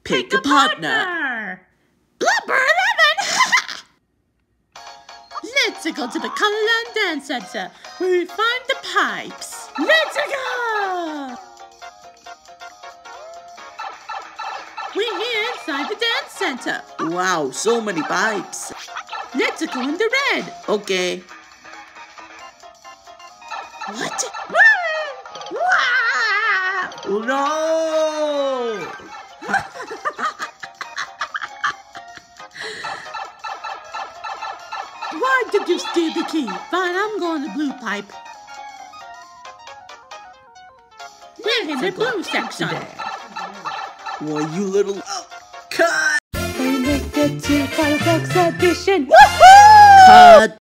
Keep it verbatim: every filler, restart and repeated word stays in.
Pick a partner. Blooper eleven! Let's go to the Colorblocks Dance Center where we find the pipes. Let's go! We're here inside the dance center. Wow, so many pipes. Let's go in the red. Okay. What? Oh, no! Why did you steal the key? Fine, I'm going to blue pipe. We're in the blue section. Why, you little... Oh, cut! We make it to Colorblocks audition. Cut!